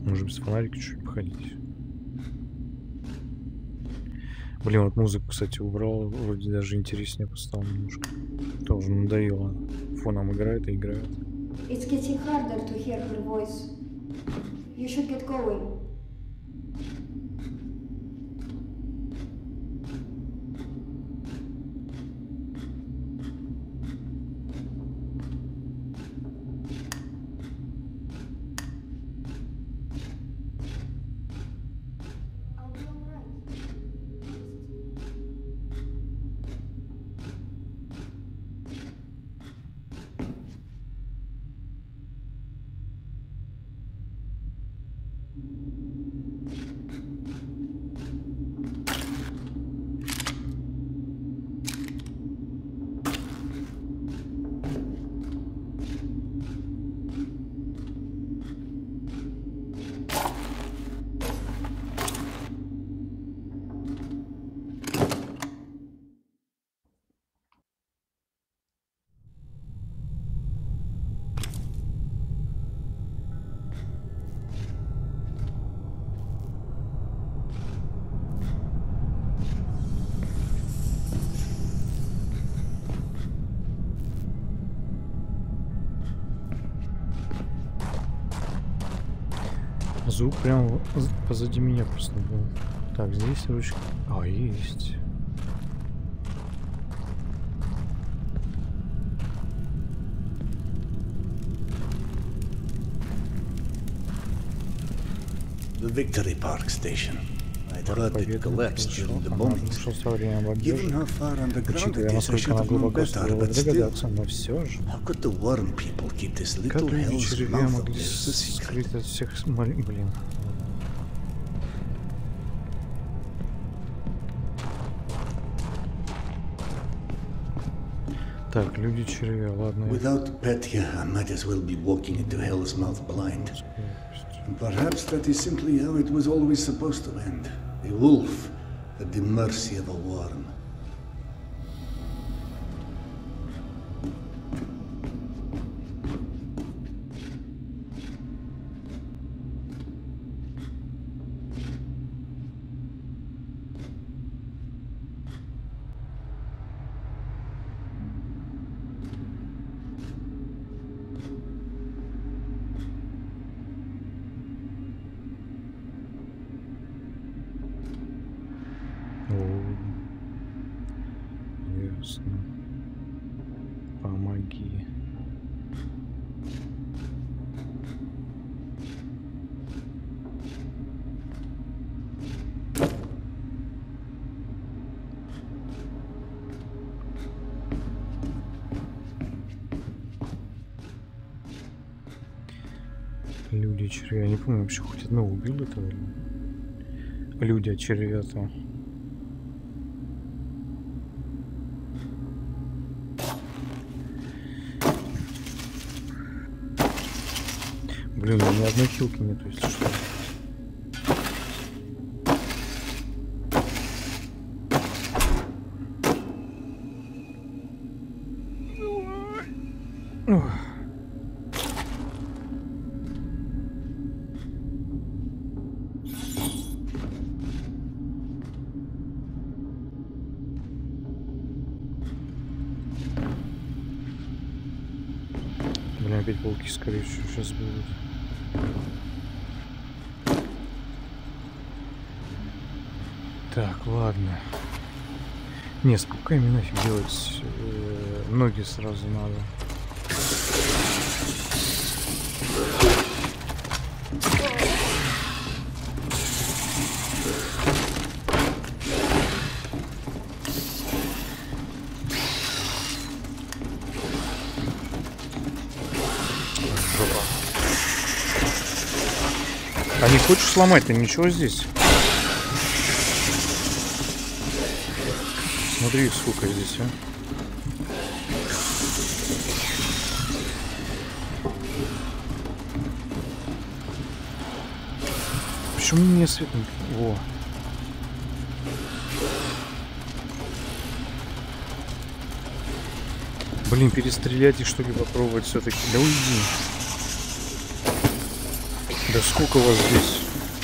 Может без фонарика чуть-чуть походить. Блин, вот музыку, кстати, убрал. Вроде даже интереснее стало немножко. Тоже надоело. Фоном играет и играет. It's getting harder to hear her voice. You should get going. Звук прямо позади меня просто был. Так, здесь ручка. А, есть. The Victory Park station. I thought it collapsed during the bombings. Given how far underground it is, I should have known better, but still, how could the worm people keep this little hell's mouth of theirs a secret? Блин. Так, люди-червя, ладно. Without Petya, I might as well be walking into hell's mouth blind. And perhaps that is simply how it was always supposed to end. A wolf at the mercy of a worm. Ясно. Помоги. Люди червя. Я не помню, вообще хоть одного убил этого или... Люди от червя-то. Блин, у меня ни одной хилки нету, если что. Блин, опять пауки, скорее всего, сейчас будут. Так, ладно. Не, с пауками нафиг делать. Ноги сразу надо. А не хочешь сломать-то ничего здесь? Смотри, сколько здесь, а. Почему мне свет не... Во. Блин, перестрелять их, что ли, попробовать все-таки. Да уйди. Да сколько вас здесь?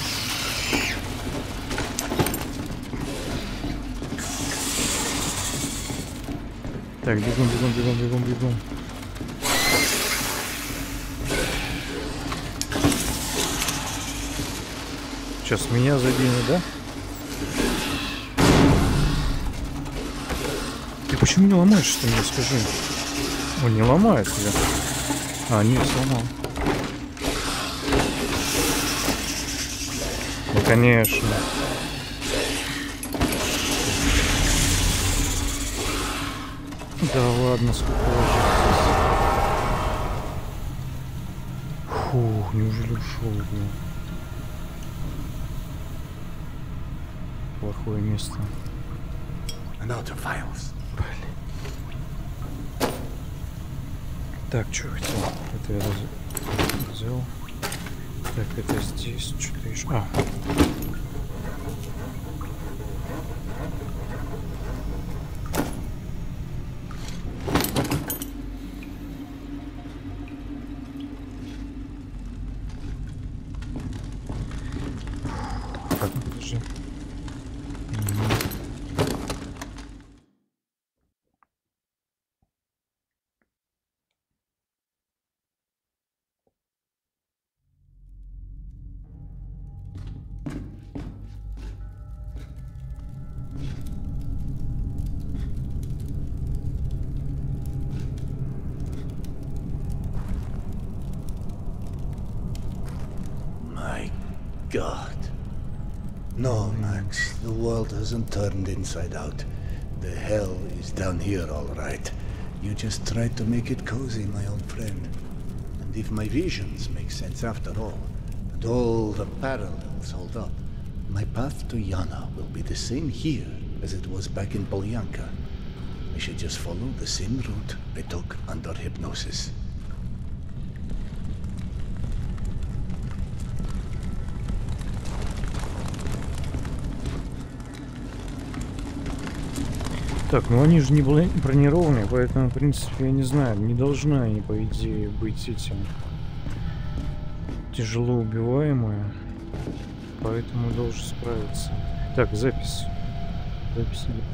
Так, бегом, бегом, бегом, бегом, бегом. Сейчас меня заденет, да? Ты почему не ломаешь, что мне скажи? Он не ломает тебя. А, нет, сломал. Ну, конечно. Да ладно, сколько вас здесь. Фух, неужели ушел, блин? Плохое место. Блин. Так, что хотел? Это я взял. Так, это здесь. Что-то еще. А. Так, подожди. God. No, Max, the world hasn't turned inside out. The hell is down here, all right. You just tried to make it cozy, my old friend. And if my visions make sense after all, and all the parallels hold up, my path to Yana will be the same here as it was back in Polyanka. I should just follow the same route I took under hypnosis. Так, ну они же не бронированные, поэтому, в принципе, я не знаю, не должны они, по идее, быть этим тяжело убиваемые, поэтому должен справиться. Так, запись. Запись идет.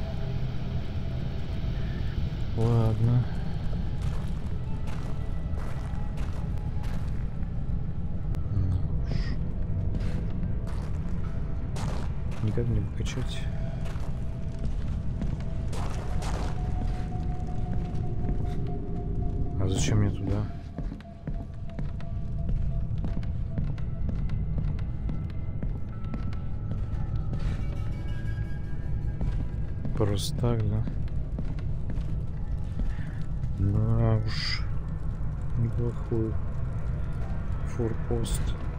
Ладно. Ну уж. Никак не покачать. А зачем мне туда? Просто так, да? Да уж. Неплохой форпост.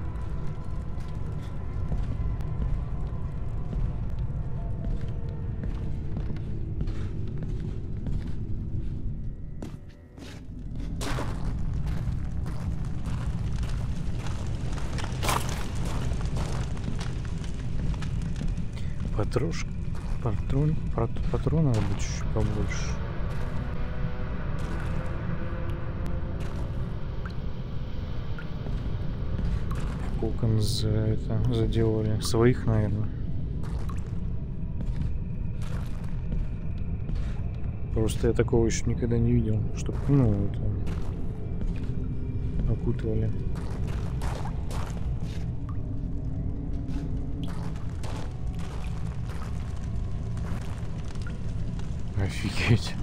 Патрона надо быть чуть побольше. Кокон заделали. Своих, наверное. Просто я такого еще никогда не видел, чтобы, ну, это окутывали. Офигеть.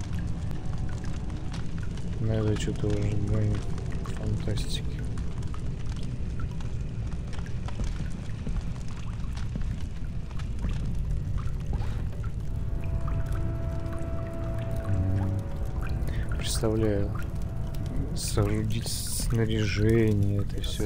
Надо что-то уже гонит. Фантастики. Представляю. Соорудить снаряжение, это все.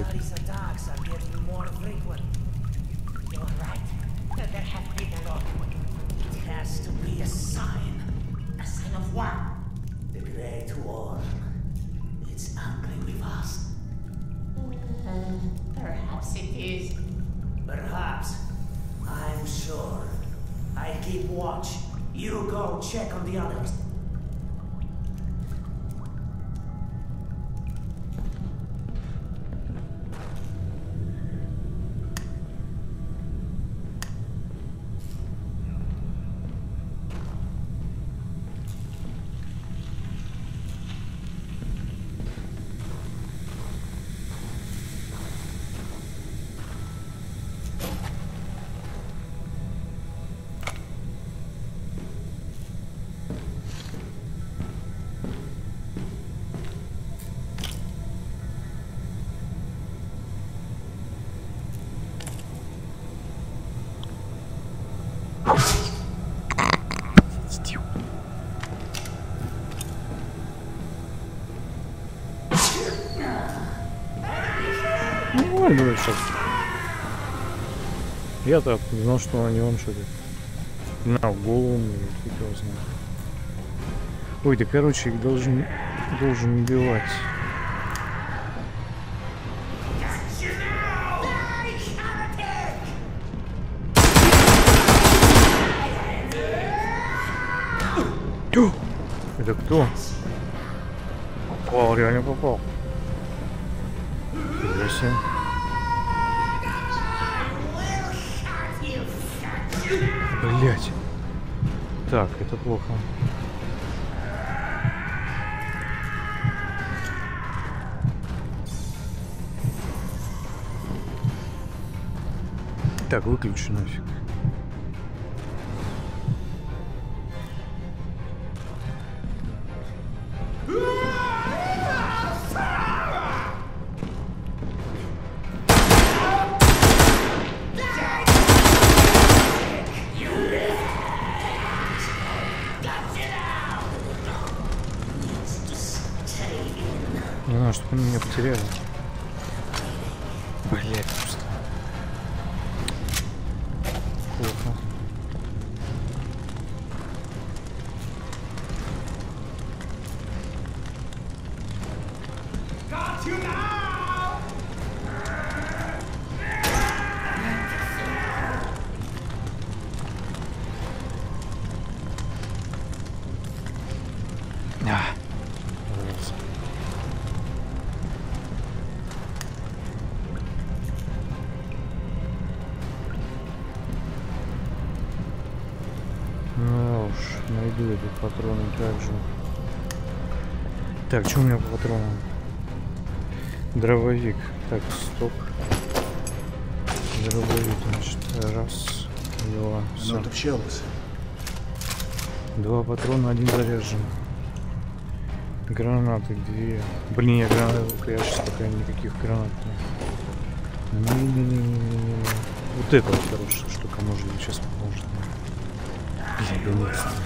The Great War. It's angry with us. Perhaps it is. Perhaps. I'm sure. I keep watch. You go check on the others. нормально было сейчас. Я-то знал, что не он что-то. На в голову мне, фиг его знает. Ой, да короче, их должен убивать. Это кто? Попал, реально попал. Интересно. Блять. Так, это плохо. Так, выключи нафиг. Не надо, чтобы они меня потеряли. Блять, просто. Плохо. Найду эти патроны также. Так, что у меня по патронам? Дробовик. Так, стоп. Дробовик, значит. Раз, два. Все. 2 патрона, 1 заряжен. Гранаты 2. Блин, я сейчас пока никаких гранат нет. Не-не-не-не-не. Вот это вот хорошая штука, может быть, сейчас поможет. Наконец-то.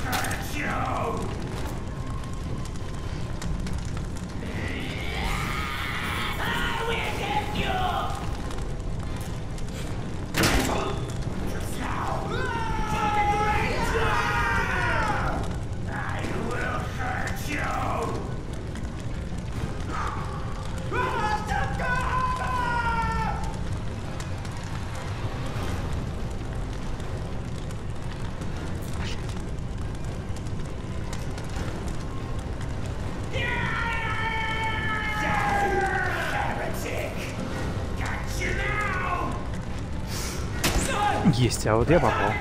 Есть, а вот я попал.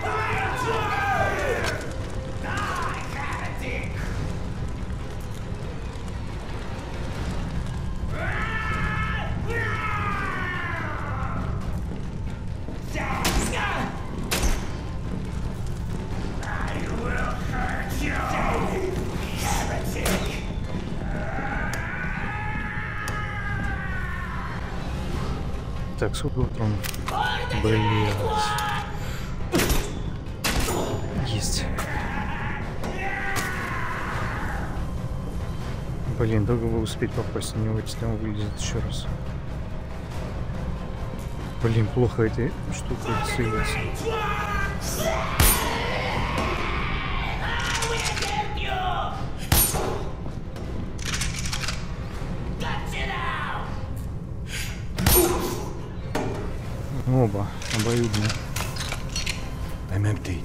Так, сколько патронов? Блин. Есть. Блин, только бы успеть попасть на него, если он вылезет еще раз. Блин, плохо эти штуки целятся. Оба, обоюдно. I'm empty.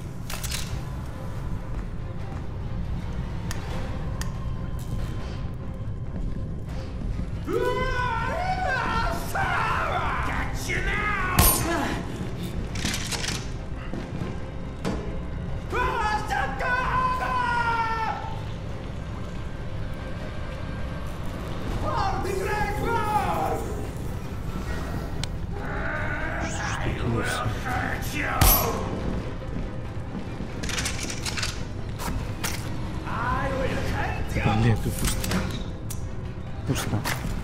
Блин, тут пусто. Пусто.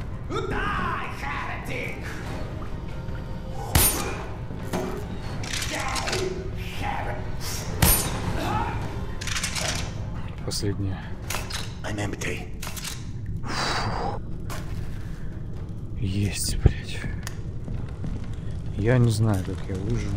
Последняя. I'm empty. Есть, блядь. Я не знаю, как я выживу.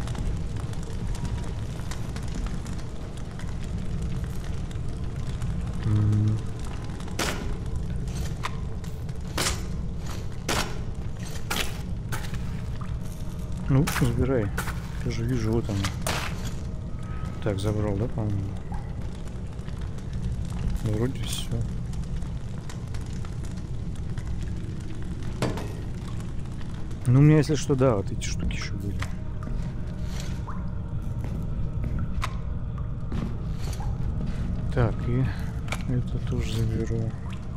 Ну, забирай. Я же вижу, вот она. Так, забрал, да, по-моему? Вроде все. Ну, у меня, если что, да, вот эти штуки еще были. Так, и это тоже заберу.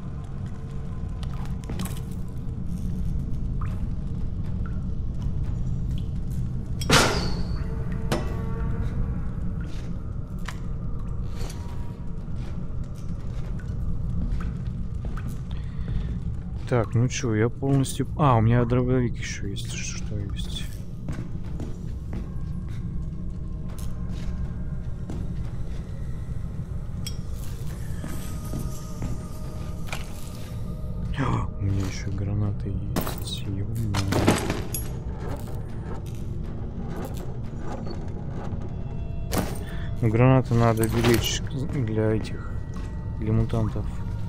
Так, ну чё, я полностью... А, у меня дробовик еще есть. Что есть? У меня еще гранаты есть. Ну, гранаты надо беречь для этих, для мутантов.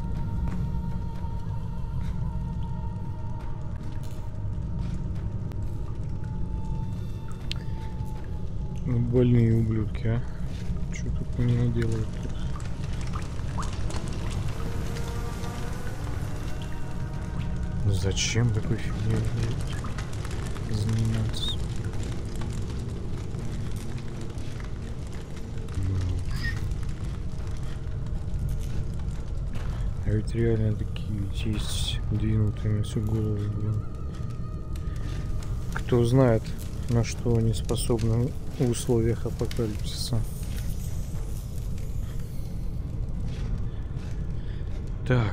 Больные ублюдки, а? Что тут меня делают тут? Зачем такой фигней заниматься? Ну уж. А ведь реально такие есть двинутые на всю голову, блин. Кто знает, на что они способны в условиях апокалипсиса. Так.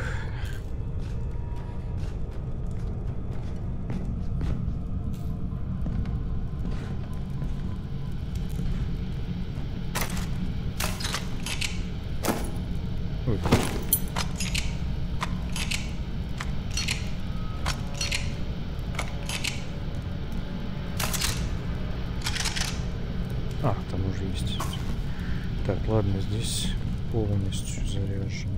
Ой. А, там уже есть. Так, ладно, здесь полностью заряжен.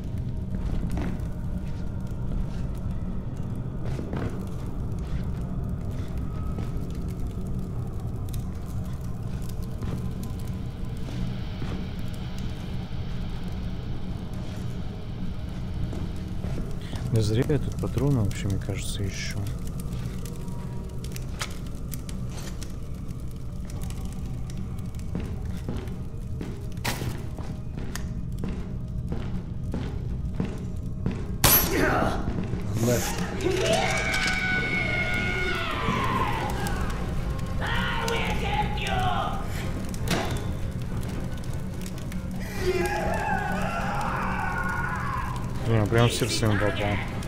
Да зря я тут патроны вообще, мне кажется, еще. Блин, прям в сердце ему попал.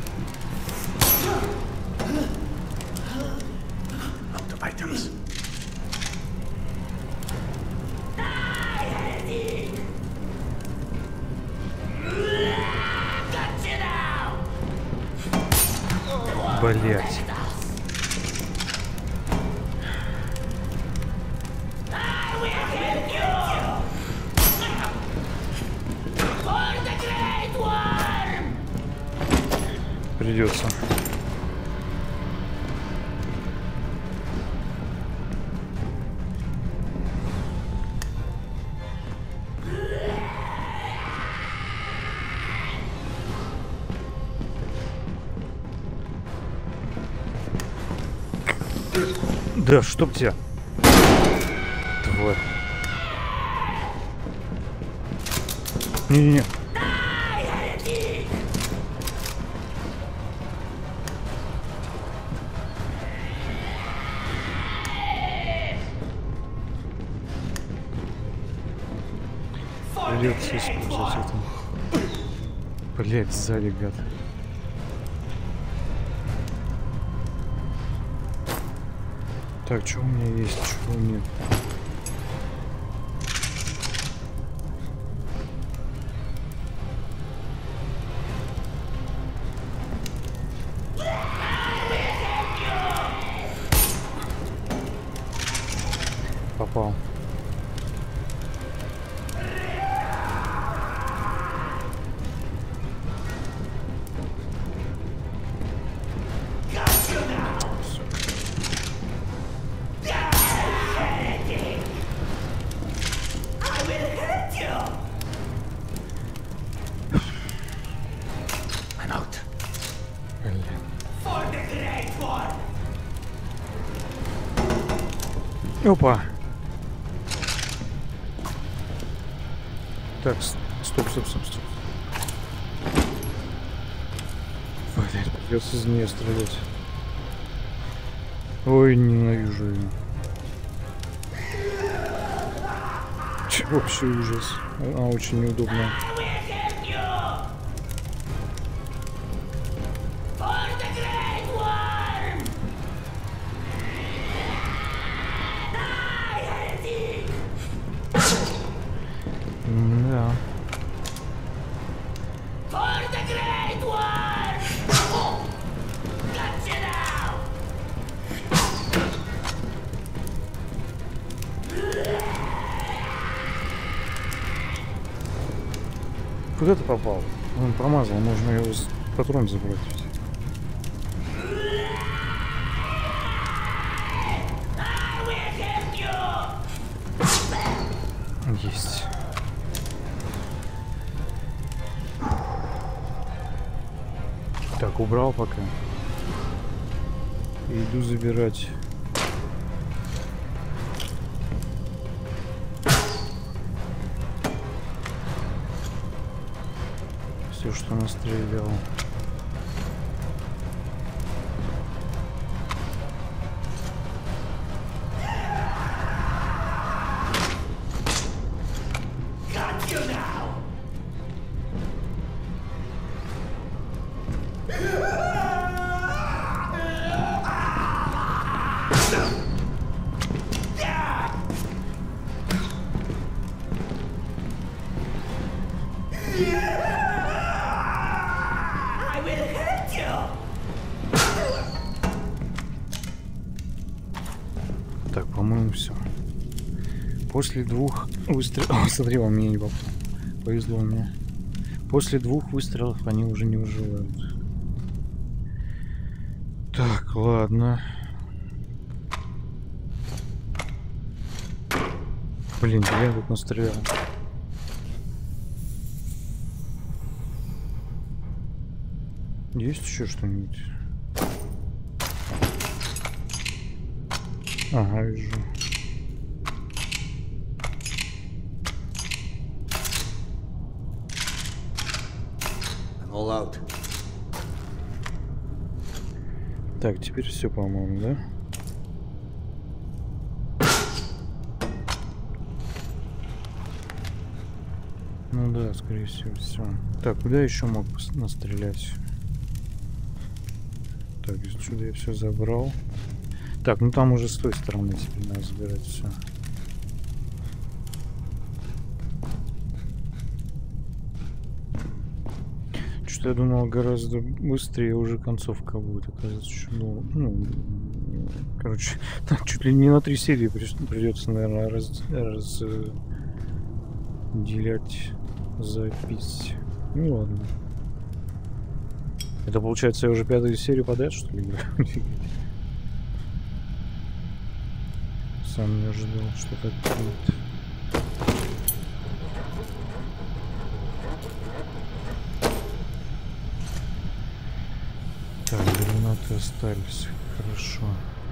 Блять. Придется. Да, чтоб тебя. Тварь. Не-не-не. Придется использовать это. Блять, сзади, гад. Так, что у меня есть, чего нет? Опа. Так, стоп. Блять, придется из нее стрелять. Ой, ненавижу ее. Вообще ужас. Она очень неудобная. Да. Куда ты попал? Он промазал, можно его патрон забрать. Есть. Так, убрал пока. Иду забирать. Все, что настрелял. Так, по-моему, все. После 2 выстрелов... Смотри, он меня не попал. Повезло мне. После 2 выстрелов они уже не выживают. Так, ладно. Блин, я тут настрелял. Есть еще что-нибудь? Ага, вижу. I'm all out. Так, теперь все, по-моему, да? Ну да, скорее всего, все. Так, куда еще мог настрелять? Так, сюда я все забрал. Так, ну там уже с той стороны теперь надо забирать все. Что-то я думал гораздо быстрее уже концовка будет, оказывается, что, ну, короче, чуть ли не на 3 серии придется, наверное, разделять запись. Ну ладно. Это получается я уже 5-ю серию подряд, что ли? Сам не ожидал, что так будет. Так, гранаты остались. Хорошо.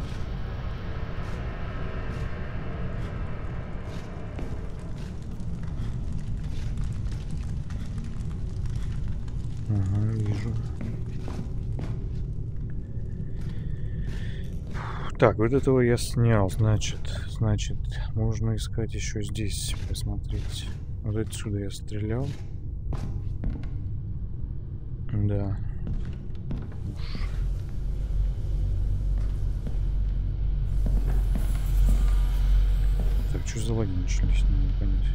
Ага, вижу. Так, вот этого я снял, значит, можно искать еще здесь, посмотреть. Вот отсюда я стрелял. Да. Так, что за лаги начались, не могу понять.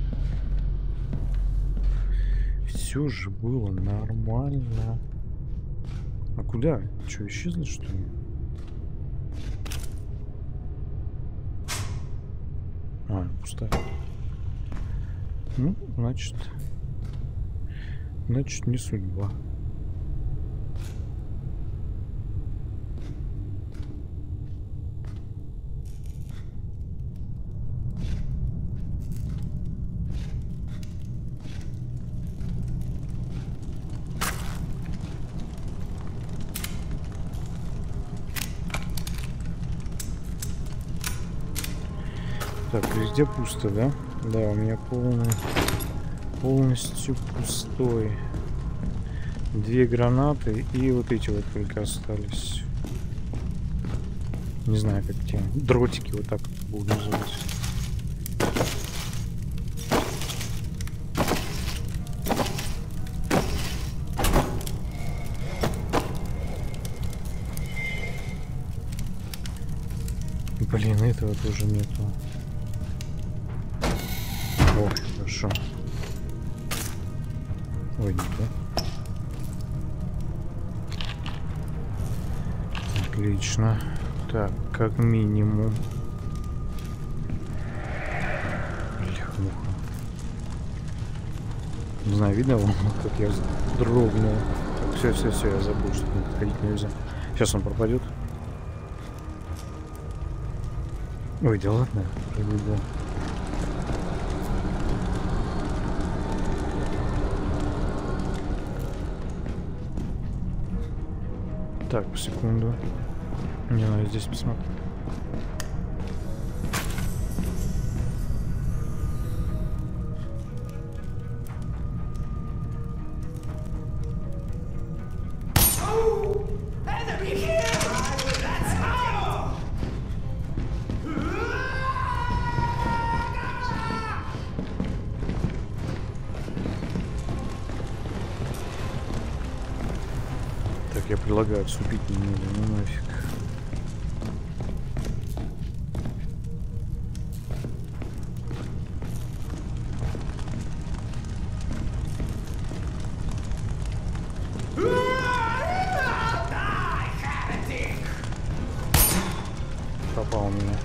Все же было нормально. А куда? Что, исчезли, что ли? А, пустая. Ну, значит, не судьба. Так, везде пусто, да? Да, у меня полностью пустой. 2 гранаты и вот эти вот только остались. Не знаю, как те дротики вот так будут называть. Блин, этого тоже нету. О, хорошо. Ой, не то. Отлично. Так, как минимум. Бляха-муха. Не знаю, видно вам, как я дрогнул. Все, я забыл, что к нему подходить нельзя. Сейчас он пропадет. Ой, да ладно, да. Так, секунду. Мне надо здесь посмотреть. Я предлагаю отступить немного, ну нафиг. Попал меня.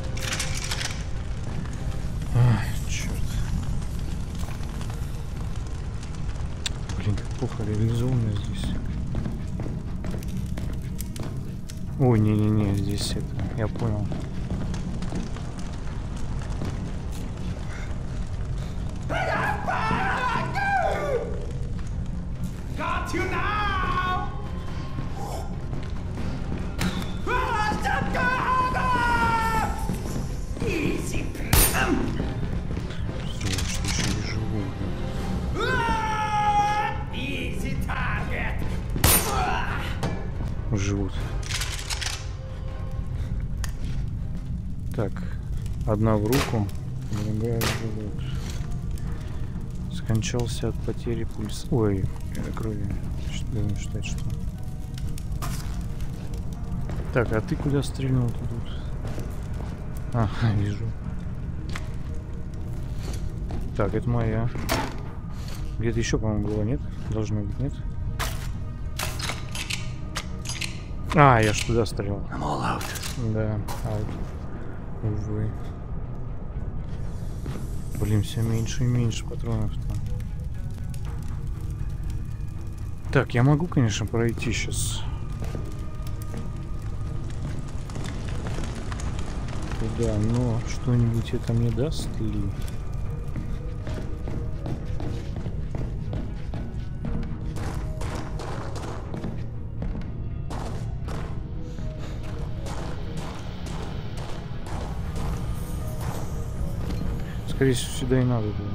Ай, черт. Блин, как плохо реализовано здесь. Ой, не-не-не, здесь это, я понял. Живут. Так, одна в руку, другая живут. Скончался от потери пульса. Ой, крови. Будем считать, что. Так, а ты куда стрельнул тут? А, вижу. Так, это моя. Где-то еще, по-моему, было, нет? Должно быть, нет? А, я ж туда стрелял. Да, аут. Увы. Блин, все меньше и меньше патронов-то. Так, я могу, конечно, пройти сейчас. Туда, но что-нибудь это мне даст ли? Скорее всего, сюда и надо было.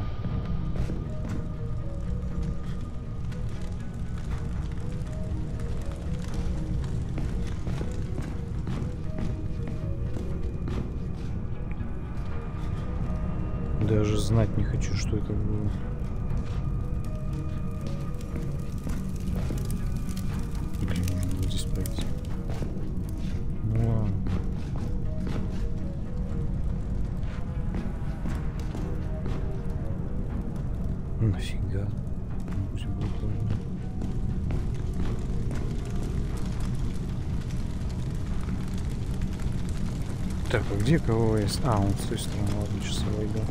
Даже знать не хочу, что это было. Блин, можно было здесь пройти. Ну ладно. Нафига? Пусть будет ладно. Так, а где кого есть? А, он с той стороны, ладно, сейчас я войду.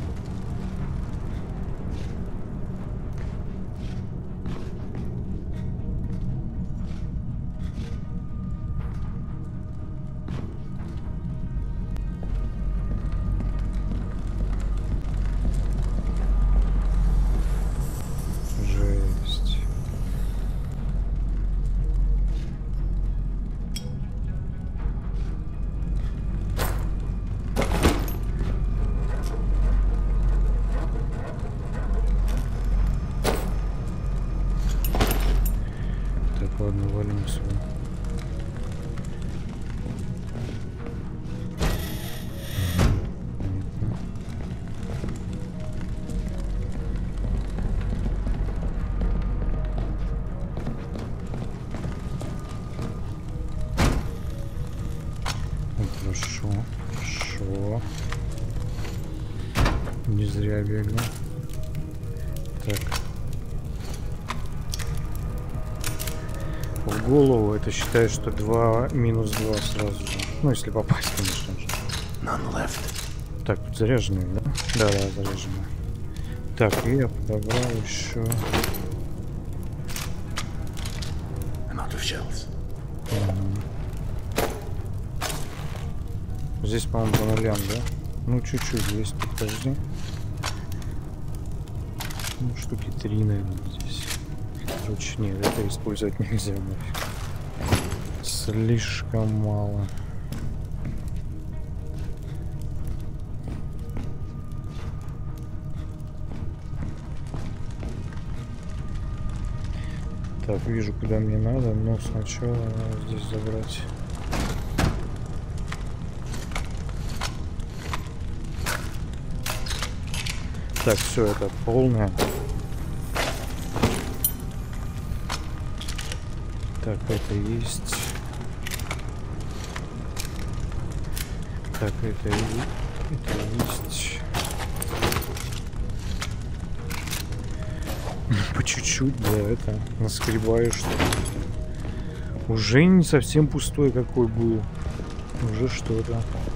Жесть. Ладно, валим сюда. Хорошо, хорошо. Не зря бегаю. Так. В голову это считает, что 2 минус 2 сразу же. Ну, если попасть, конечно же. Так, тут заряженный, да? Да, заряженный. Так, и я подобрал еще. Здесь, по-моему, по нулям, да? Ну, чуть-чуть есть, подожди. Ну, штуки 3, наверное, здесь. Короче, нет, это использовать нельзя нафиг. Слишком мало. Так, вижу, куда мне надо, но сначала надо здесь забрать. Так, все, это полное. Так, это есть. Так, это есть. По чуть-чуть, да, это наскребаю, что уже не совсем пустой какой был. Уже что-то.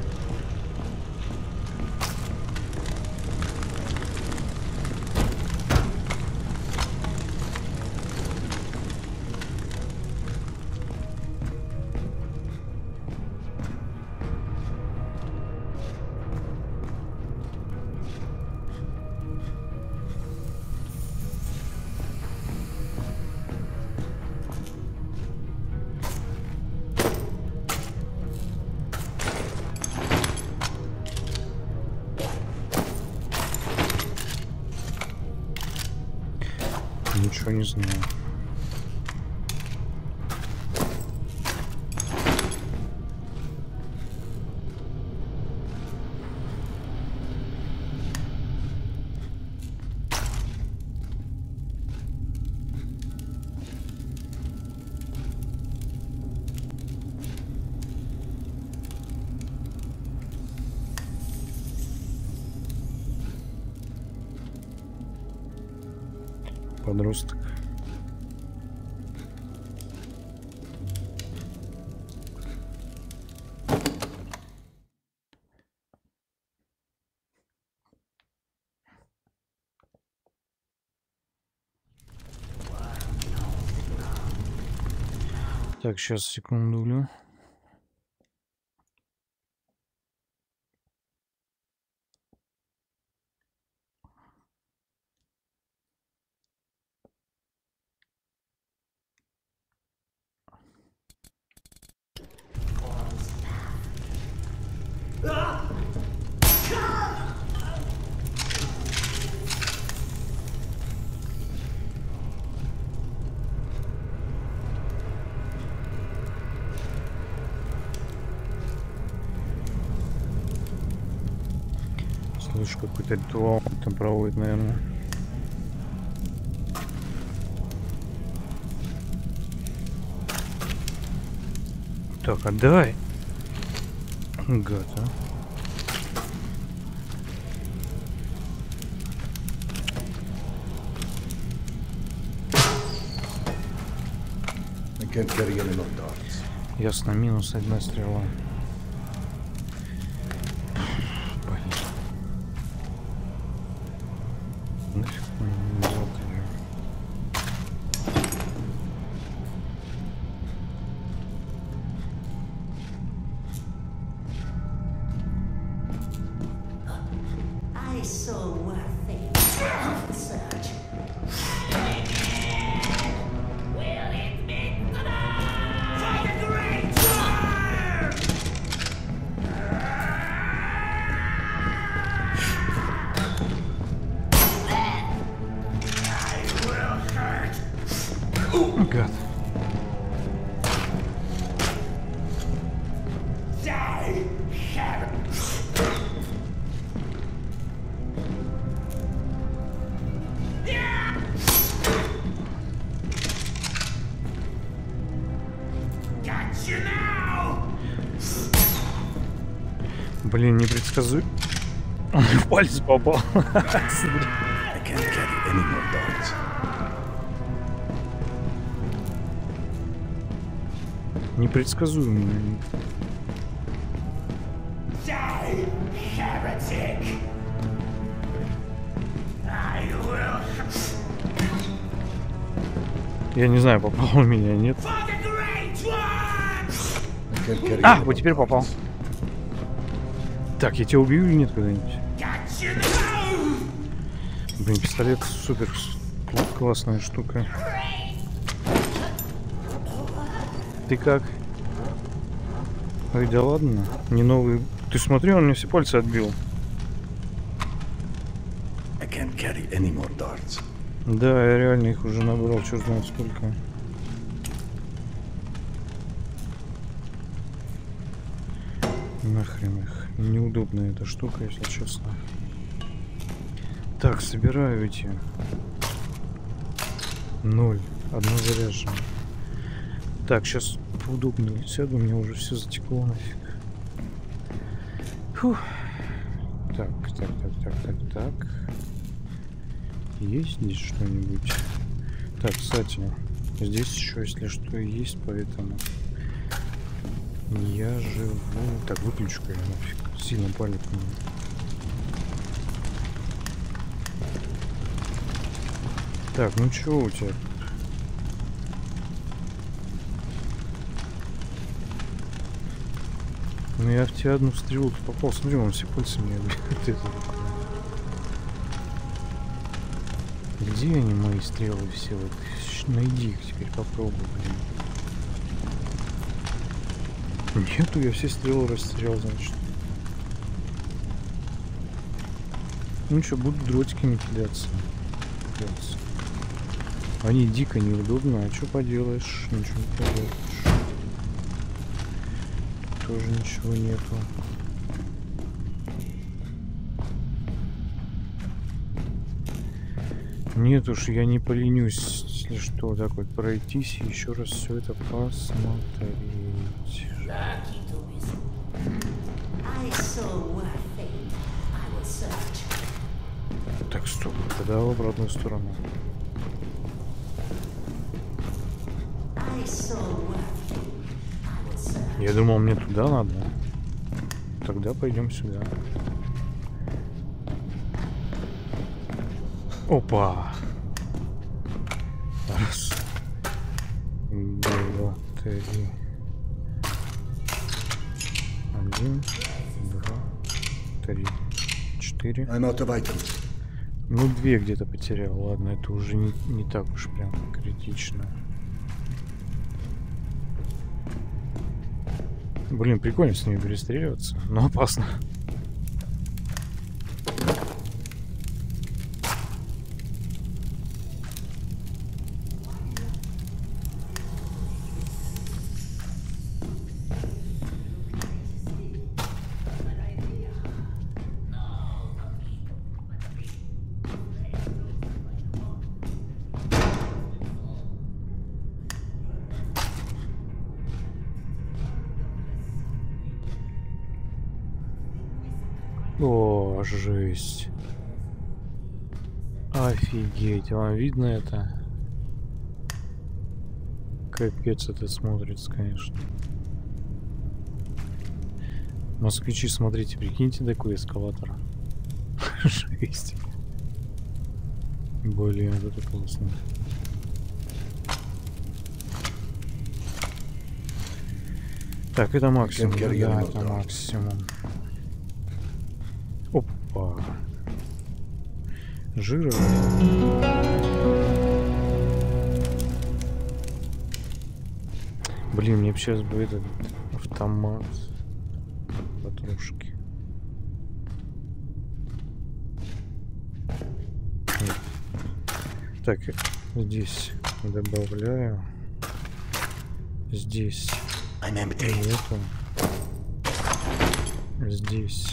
Ничего не знаю. Подросток. Так, сейчас, секунду. Слышу, какой-то ритуал там проводит, наверное. Так, отдай. Гад, а. Ясно, минус 1 стрела. Блин. Нафиг не взял ее. I saw worthy search. Will it be tonight? For the great fire! I will hurt. Гад. Блин, непредсказуем. Он в палец попал. Непредсказуемый. Я не знаю, попал у меня, нет. А, вот теперь попал. Так, я тебя убью или нет когда-нибудь? Блин, пистолет супер классная штука. Ты как? Ой, да ладно. Не новый. Ты смотри, он мне все пальцы отбил. Да, я реально их уже набрал, черт знает сколько. Нахрен их. Неудобная эта штука, если честно. Так, собираю эти. 0. Одно заряжено. Так, сейчас поудобнее сяду, у меня уже все затекло нафиг. Фух. Так. Есть здесь что-нибудь? Так, кстати, здесь еще, если что, есть, поэтому я живу. Так, выключу-ка я нафиг. Сильно палит меня. Так, ну чё у тебя? Ну я в тебя одну стрелу попал. Смотри, он все пальцы мне отбил. Где они, мои стрелы все? Вот, найди их теперь, попробуй, блин. Нету, я все стрелы расстрелял, значит. Ну что, будут дротиками кидаться. Они дико неудобно, а что поделаешь? Ничего не поделаешь. Тут тоже ничего нету. Нет уж, я не поленюсь, если что, так вот пройтись и еще раз все это посмотреть. Так, стоп, тогда в обратную сторону. Я думал, мне туда надо. Тогда пойдем сюда. Опа! Раз. 2, 3. 1, 2, 3, 4. Ну, 2 где-то потерял. Ладно, это уже не так уж прям критично. Блин, прикольно с ними перестреливаться, но опасно. О, жесть. Офигеть, вам видно это? Капец это смотрится, конечно. Москвичи, смотрите, прикиньте такой эскалатор. Жесть. Блин, это классно. Так, это максимум. Да, это максимум. Опа. Жира. Блин, мне сейчас бы этот автомат. Патрушки. Нет. Так, здесь добавляю. Здесь нету. Здесь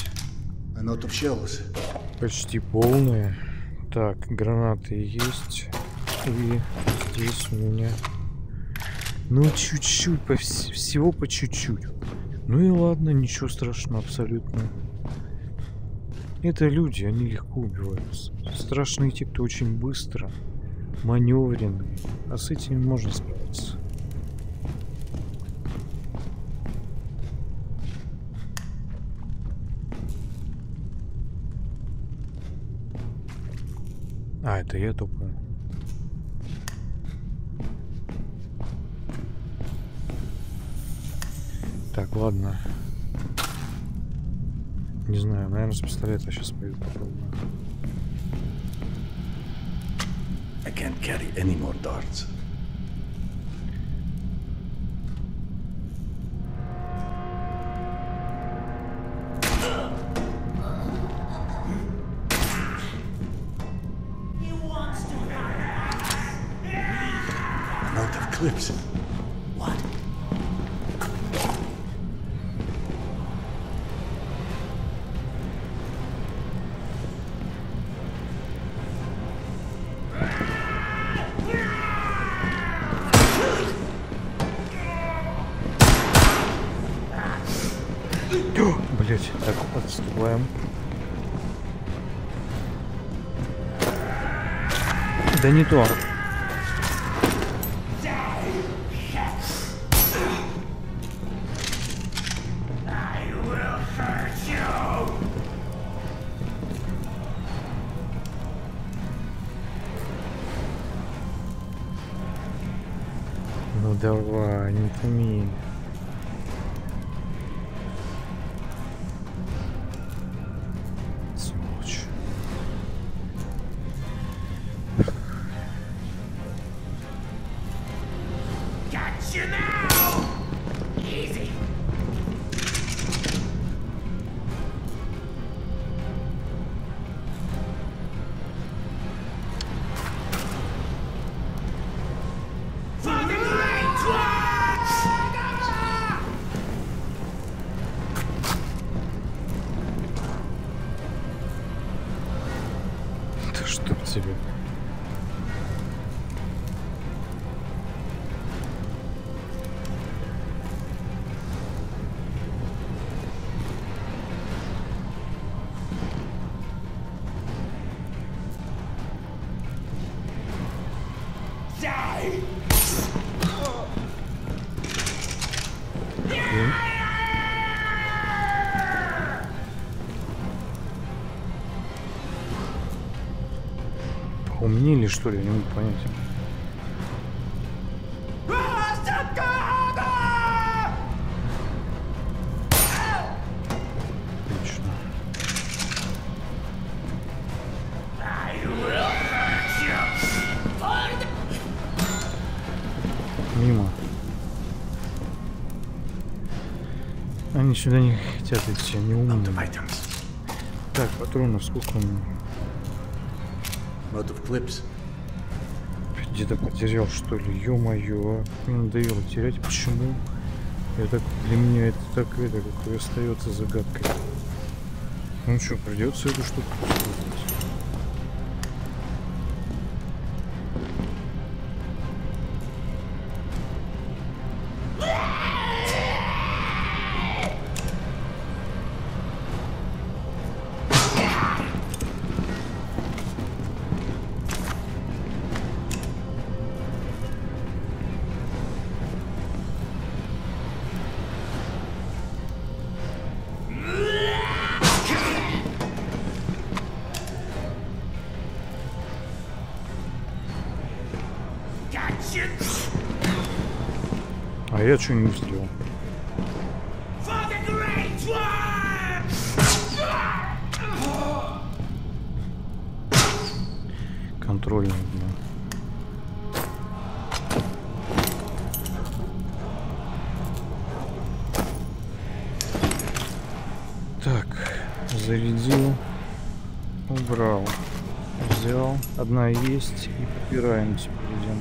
почти полные. Так, гранаты есть. И здесь у меня... Ну, чуть-чуть, всего по чуть-чуть. Ну и ладно, ничего страшного абсолютно. Это люди, они легко убиваются. Страшные те, кто очень быстро, маневренный. А с этим можно справиться. А, это я тупой. Так, ладно. Не знаю, наверное, с пистолета сейчас пойду попробую. I can't carry any more darts. I'm out of clips. What? Блять, так, отступаем. Да не то. Ну давай, не тяни. Сволочь. Gotcha now! Easy. For the great one! Да что тебе? Die! Поумнели, что ли? Я не могу понять. Отлично. I will hurt you! For the... Мимо. Они сюда не хотят идти, они Out умные. of items. Так, патронов сколько у меня? Out of clips. Где-то потерял, что ли? Ё-моё, мне надоело терять. Почему? Я так, для меня это так, это как и остается загадкой. Ну что, придется эту штуку использовать. Gotcha! А я что не выстрелил? For the great one! Контрольный, да. Так, зарядил, убрал, взял. Одна есть и попираем теперь идем.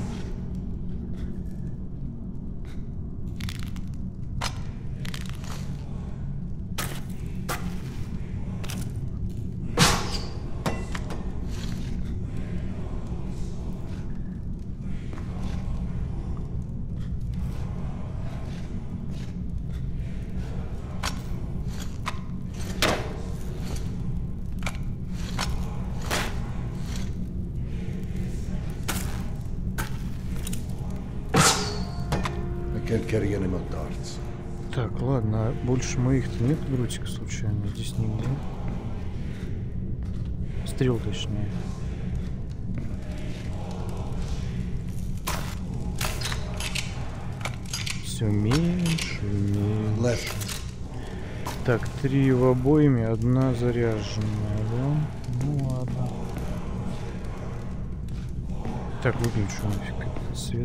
Can't carry any more darts. Так, ладно, а больше моих-то нет дротика случайно? Здесь нигде. Стрел точнее. Все меньше, меньше. Так, 3 в обойме, 1 заряженная, да? Ну ладно. Так, выключу нафиг этот свет.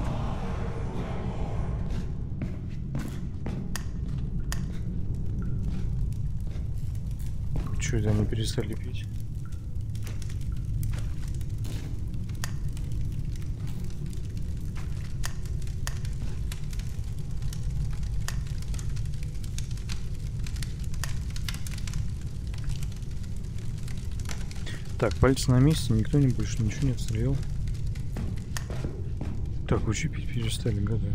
Чё это они перестали пить? Так, пальцы на месте, никто не больше ничего не отстрелял. Так, вообще пить перестали, гады.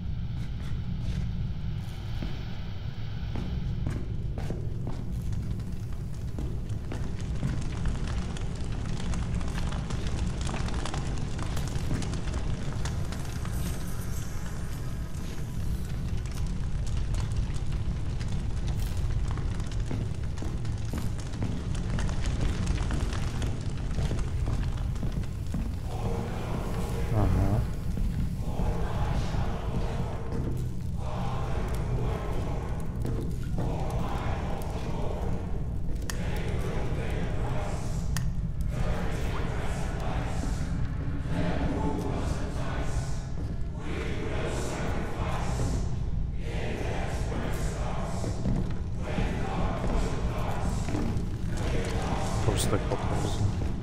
Просто так попробую.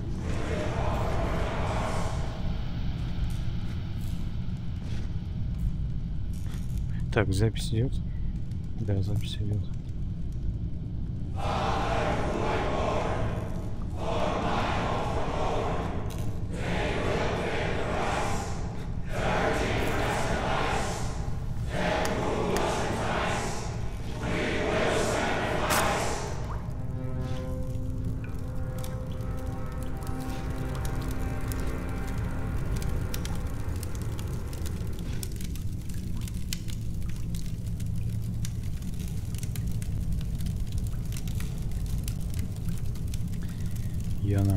Так, запись идет? Да, запись идет. Яна.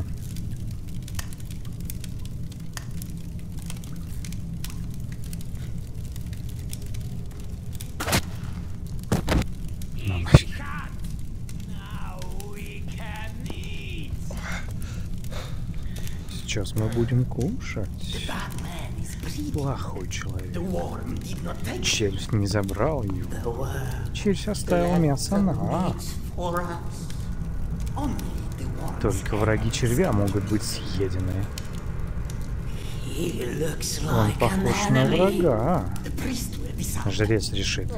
Сейчас мы будем кушать. Плохой человек. Челюсть не забрал его. Челюсть оставил мясо на. Только враги червя могут быть съедены. Он похож на врага. Жрец решит.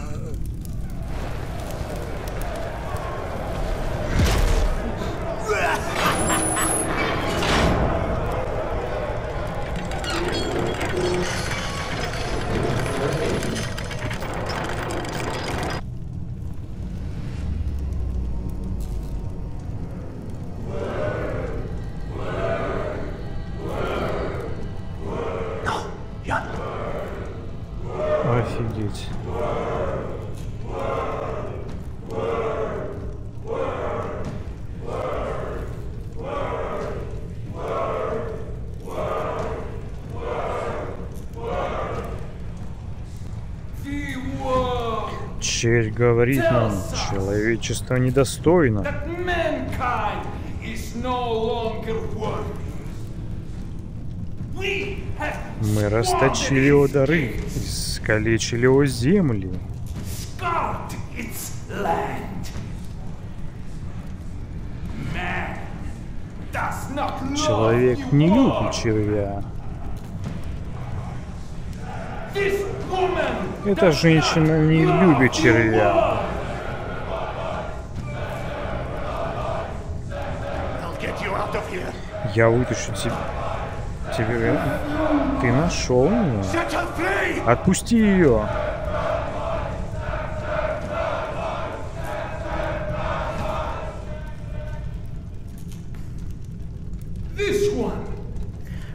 Офигеть. Червь говорит нам, человечество недостойно. Мы расточили его дары, искалечили его земли. Человек не любит червя. Эта женщина не любит червя. Я вытащу тебя. Ты нашел меня? Отпусти ее.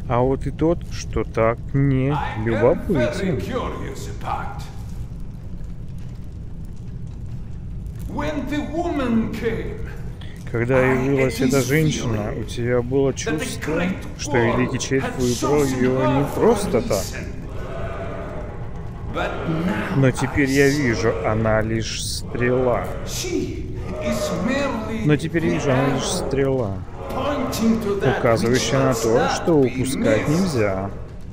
А вот и тот, что так не любопытен. Когда явилась эта женщина, у тебя было чувство, что великий червь выбрал ее не просто так. Но теперь я вижу, она лишь стрела. Но теперь вижу, она лишь стрела, указывающая на то, что упускать нельзя.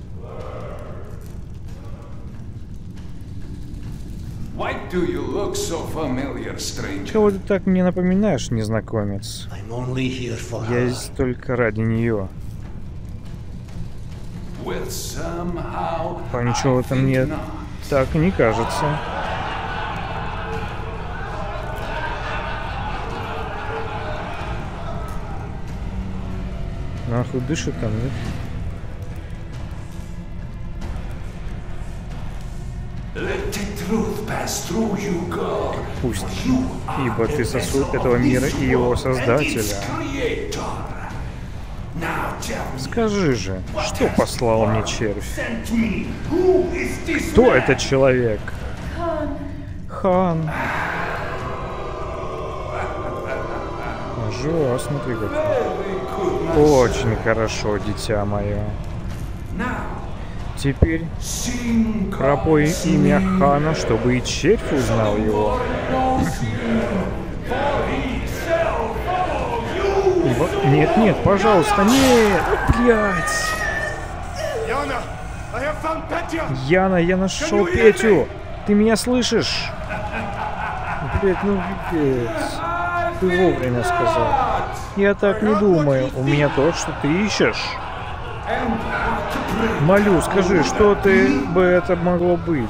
Чего ты так мне напоминаешь, незнакомец? Я здесь только ради нее. Почему-то мне так не кажется. Нахуй дышит там, нет? Пусть, ибо ты сосуд этого мира и его создателя. Скажи же, что послал мне червь? Кто этот человек? Хан. Жива, смотри как. Очень хорошо, дитя мое. Теперь пропой имя Хана, чтобы и червь узнал его. Нет, нет, пожалуйста, нет, блядь. Яна, я нашел Петю. Ты меня слышишь? Блядь, ну пипец. Ты вовремя сказал. Я так не думаю. У меня то, что ты ищешь. Молю, скажи, что ты бы это могло быть?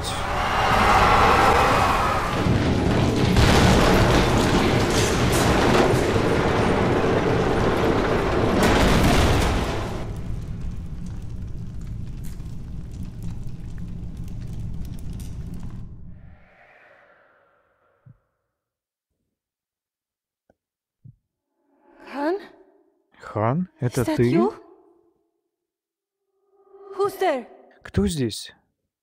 Хан, это ты? Кто здесь?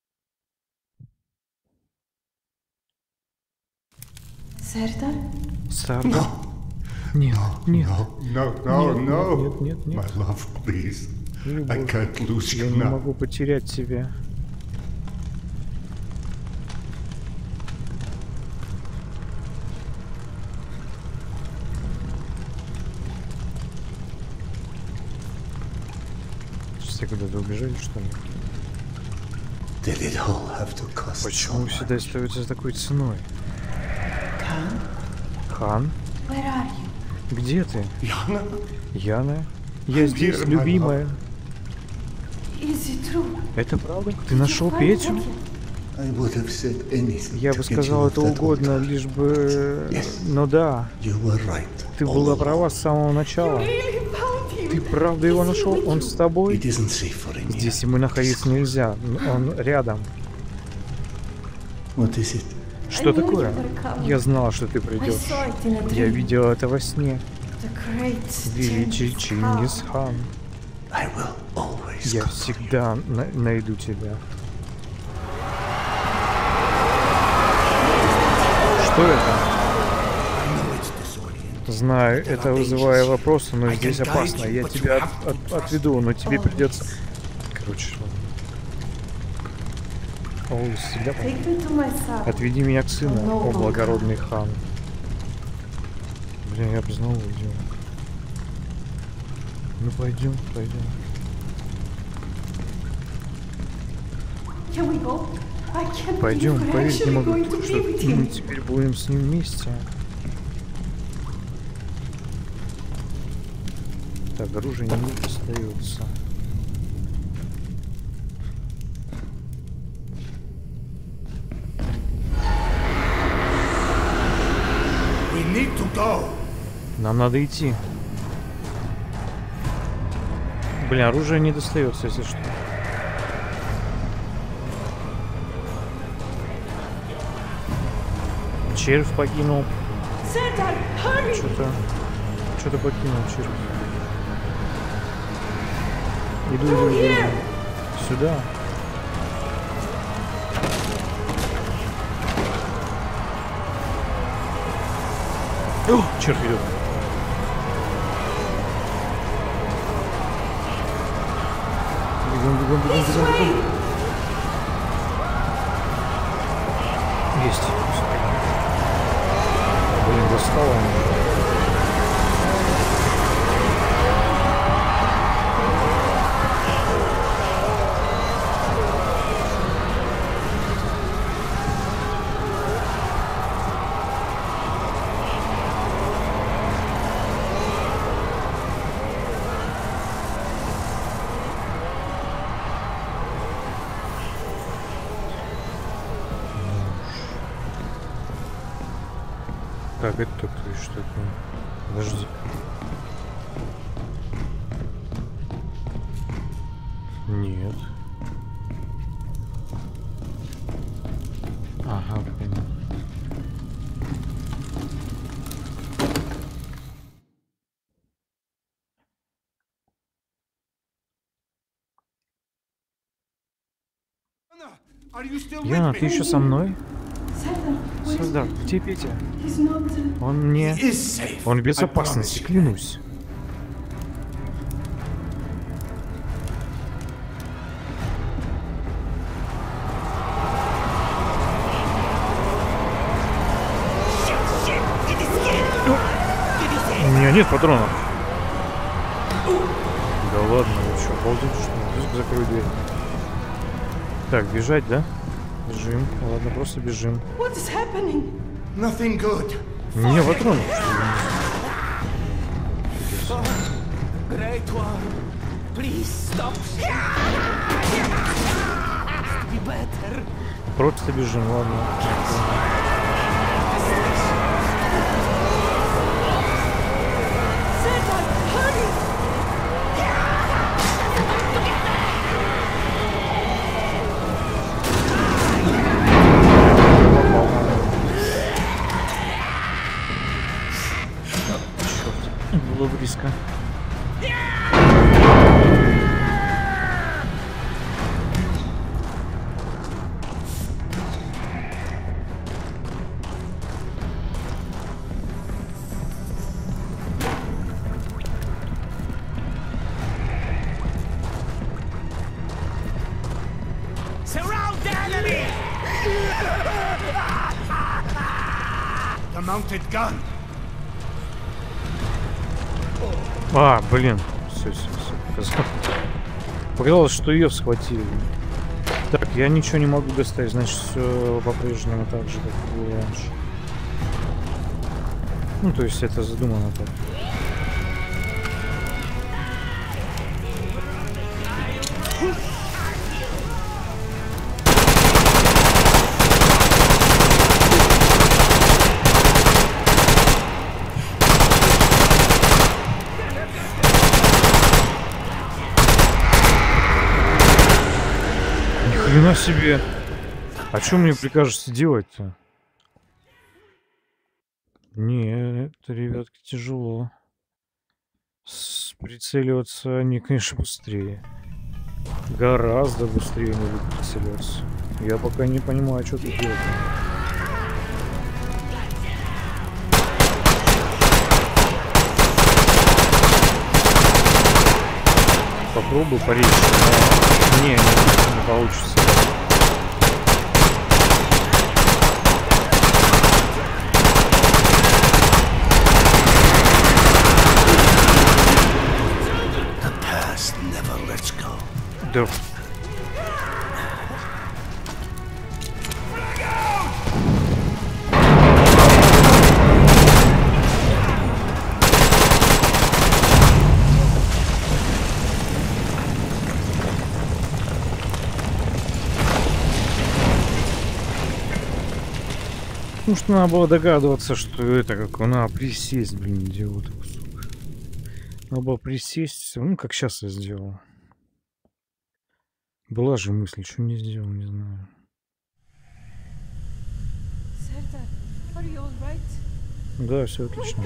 Сардар? Сардар? Нет, нет. No. Нет, нет. My love, please. I Любовь, can't lose я you не now. могу потерять тебя. Все куда-то убежали, что ли? Did it all have to cost Почему so всегда much? остается такой ценой? Хан? Where are you? Где ты? Яна? Яна? Я здесь, Dear, my любимая. Is it true? Это правда? Ты нашел Петю? I would have said anything Я to бы get you сказал off это that угодно, altar. лишь бы... Yes. Но да, You were right. ты all была along. права с самого начала. Ты правда его нашел? Он с It тобой? isn't safe for him here. Здесь ему находиться нельзя. Он рядом. What is it? Что такое? Я знала, что ты придешь. Я видел это во сне. Величий Чингисхан. I will always Я come. всегда найду тебя. Что это? Знаю, это вызывает вопросы, но здесь опасно. Я тебя отведу, но тебе придется... Короче, о, всегда... Отведи меня к сыну, о благородный хан. Блин, я бы знал, уйдем. Ну пойдем. Пойдем, поверить не могу, что мы теперь будем с ним вместе. Так, оружие не остается. We need to go. Нам надо идти. Блин, оружие не достается, если что. Червь покинул. Что-то покинул червь. Иду. Сюда. О, черт идет. Бегом. Есть. Блин, достал он. Так, это что такое? Подожди. Нет. Ага, понял. Яна, ты еще со мной? Сардар, где Петя? Он не... Он в безопасности, клянусь. У меня нет патронов. Да ладно, вы что, обалдеть, что ли? Закрой дверь. Так, бежать, да? Бежим. Ладно, просто бежим. Не, патронов. Просто бежим, ладно. Было близко. А, блин. Все. Показалось, что ее схватили. Так, я ничего не могу достать, значит, все по-прежнему так же, как было раньше. Ну, то есть это задумано так. Хрена себе. А что мне прикажете делать-то? Не, это, ребятки, тяжело. Прицеливаться они, конечно, быстрее. Гораздо быстрее они будут прицеливаться. Я пока не понимаю, что тут делать. Попробую порезать, но не получится. Да. Потому что надо было догадываться, что это как надо присесть, блин, дело такое, сука. Надо было присесть, ну как сейчас я сделал. Была же мысль, что не сделал, не знаю. Да, все отлично.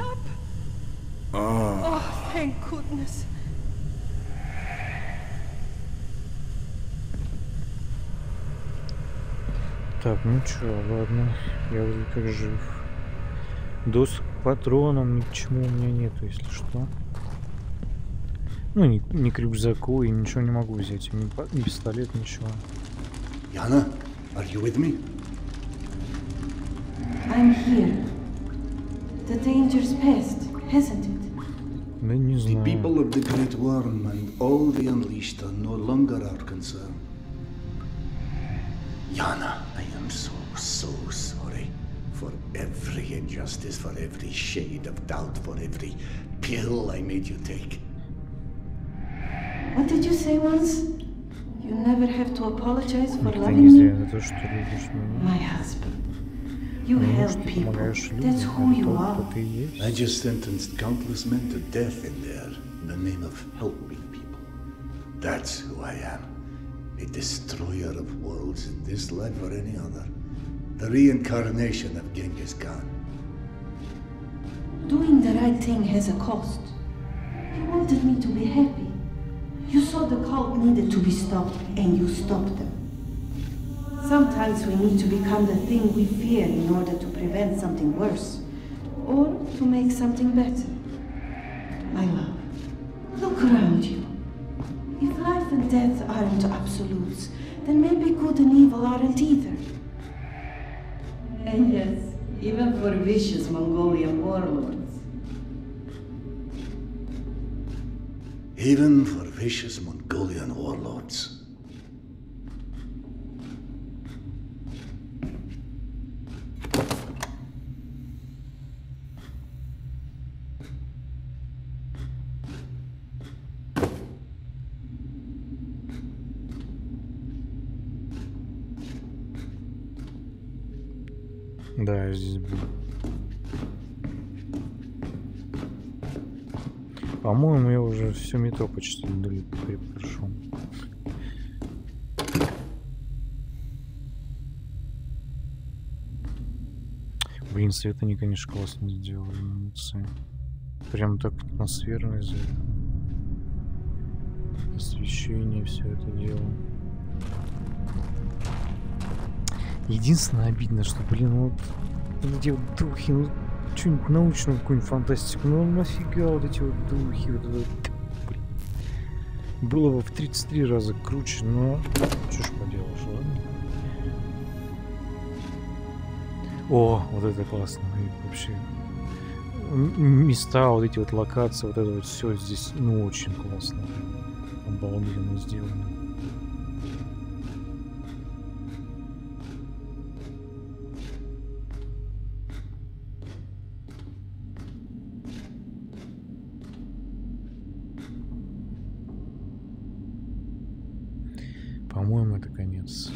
Так, ну чё, ладно, я вроде как жив. Доступ к патронам, ни к чему у меня нету, если что. Ну, ни к рюкзаку, и ничего не могу взять, ни пистолет, ничего. Yana, are you with me? I'm here. The danger's past, hasn't it? Да не The знаю. people of the Great Worm and all the Unleashed are no longer our concern. Yana, I am so sorry. For every injustice, for every shade of doubt, for every pill I made you take. What did you say once? You never have to apologize for Никогда loving не зря me? за то, что любишь меня. My husband. You Потому help что people. помогаешь That's людям, who you это are. кто ты и есть. I just sentenced countless men to death in there in the name of helping people. That's who I am. A destroyer of worlds in this life or any other. The reincarnation of Genghis Khan. Doing the right thing has a cost. You wanted me to be happy. You saw the cult needed to be stopped, and you stopped them. Sometimes we need to become the thing we fear in order to prevent something worse, or to make something better. My love, look around you. If life and death aren't absolutes, then maybe good and evil aren't either. And yes, even for vicious Mongolian warlords. Even for vicious Mongolian warlords. Да, я здесь был. По-моему, я уже все метро почти прошел. Блин, свет они, конечно, классно сделали, молодцы. Прям так атмосферно сделали. Освещение, все это дело. Единственное обидно, что, блин, вот эти вот духи, ну, что-нибудь научную, какую-нибудь фантастику, ну нафига вот эти вот духи, вот это, блин. Было бы в 33 раза круче, но что ж поделаешь, ладно? О, вот это классно, и вообще места, вот эти вот локации, вот это вот все здесь, ну, очень классно, обалденно сделано. По-моему, это конец.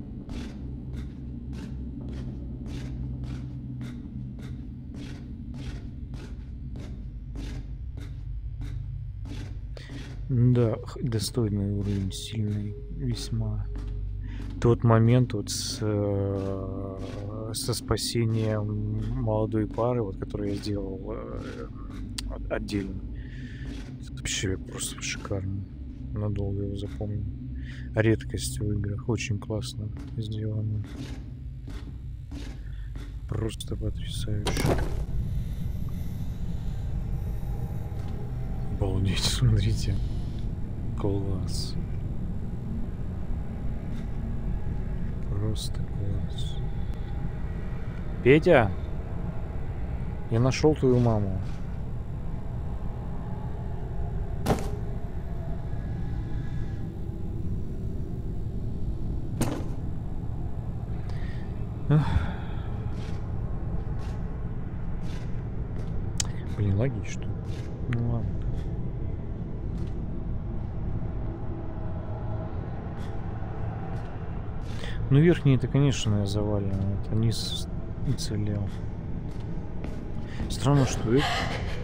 Да, достойный уровень, сильный, весьма. Тот момент вот со спасением молодой пары, вот, который я сделал отдельно, это вообще просто шикарно. Надолго его запомню. Редкость в играх, очень классно сделано. Просто потрясающе. Обалдеть, смотрите. Класс. Просто класс. Петя! Я нашел твою маму. Блин, лаги что ли? Ну ладно. Ну верхний это, конечно, завалено. Это низ уцелел. Странно, что это...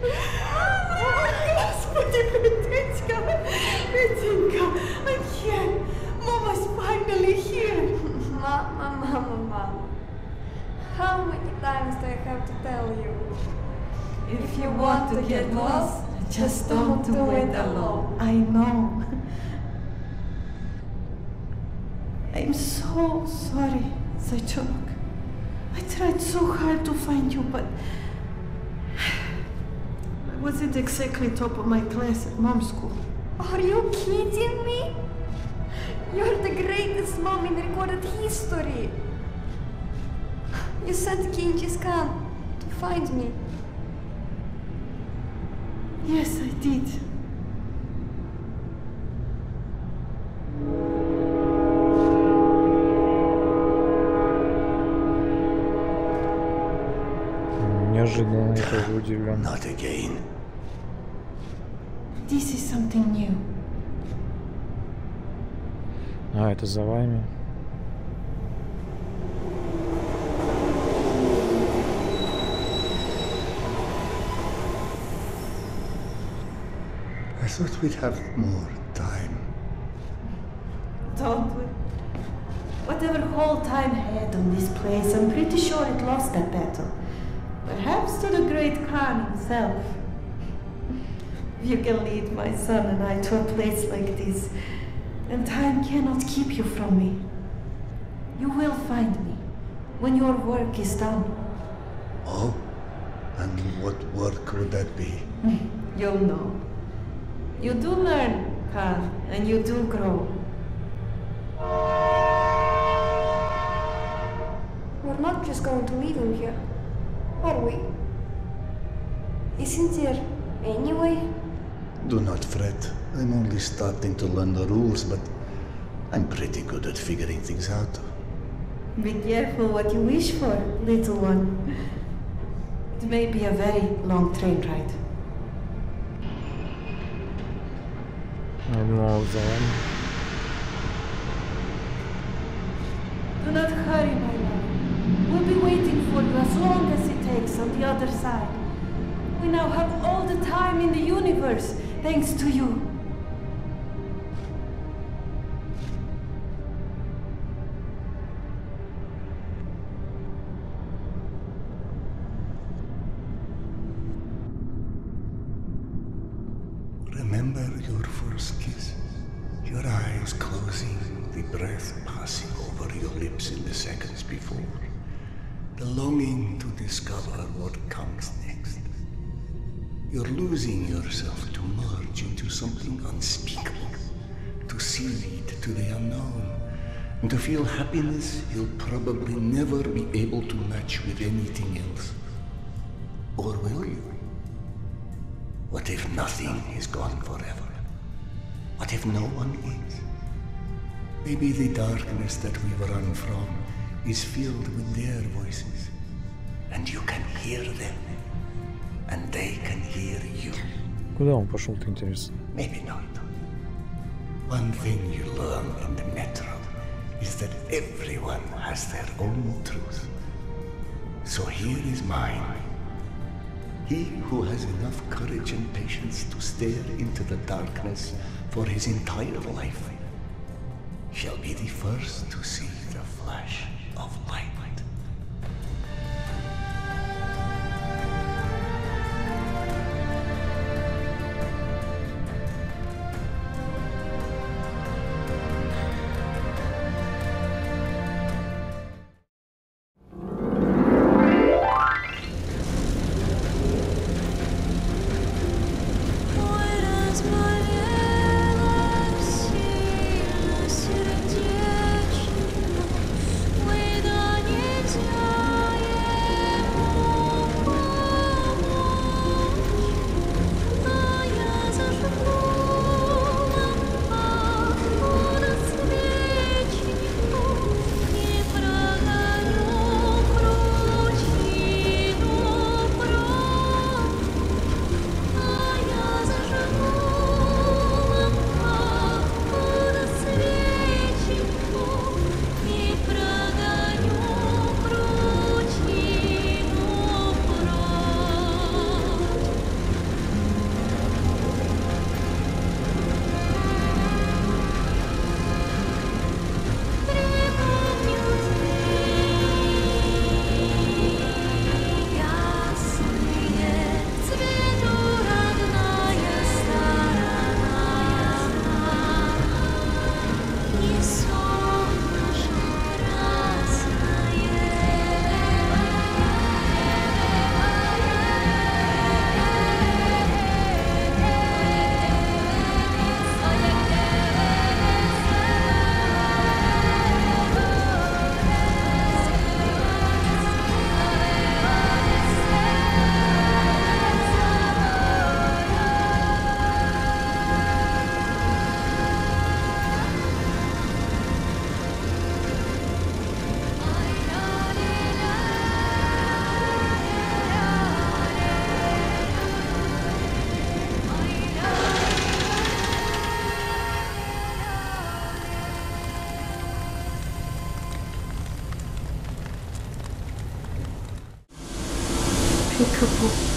Господи, Петенька! Петенька! I'm here! Mama's finally here! Mama. How many times do I have to tell you? If you want to get lost, just don't do it alone. I know. I'm so sorry Zaychonok, I tried so hard to find you, but I wasn't exactly top of my class at mom's school. Are you kidding me? You're the greatest mom in recorded history. You sent Genghis Khan to find me. Yes, I did. Неожиданно, я тоже удивлен. Not again. This is something new. А, это за вами. I thought we'd have more time. Don't we? Whatever whole time had on this place, I'm pretty sure it lost that battle. Perhaps to the great Khan himself. You can lead my son and I to a place like this, and time cannot keep you from me. You will find me when your work is done. Oh? And what work would that be? You'll know. You do learn, Khan, and you do grow. We're not just going to leave him here, are we? Isn't there any way? Do not fret. I'm only starting to learn the rules, but I'm pretty good at figuring things out. Be careful what you wish for, little one. It may be a very long train ride. Ну, за вами. Do not hurry, my love. We'll be waiting for you as long as it takes on the other side. We now have all the time in the universe, thanks to you. Remember your first kiss? Your eyes closing, the breath passing over your lips in the seconds before. The longing to discover what comes next. You're losing yourself to merge into something unspeakable, to cede to the unknown, and to feel happiness you'll probably never be able to match with anything else. Or will you? What if nothing is gone forever? What if no one is? Maybe the darkness that we run from is filled with their voices, and you can hear them, and they can hear you. Куда он пошел-то, интересно? Maybe not. One thing you learn in the metro is that everyone has their own truth. So here is mine. He who has enough courage and patience to stare into the darkness for his entire life shall be the first to see the flash of light. Чё тут?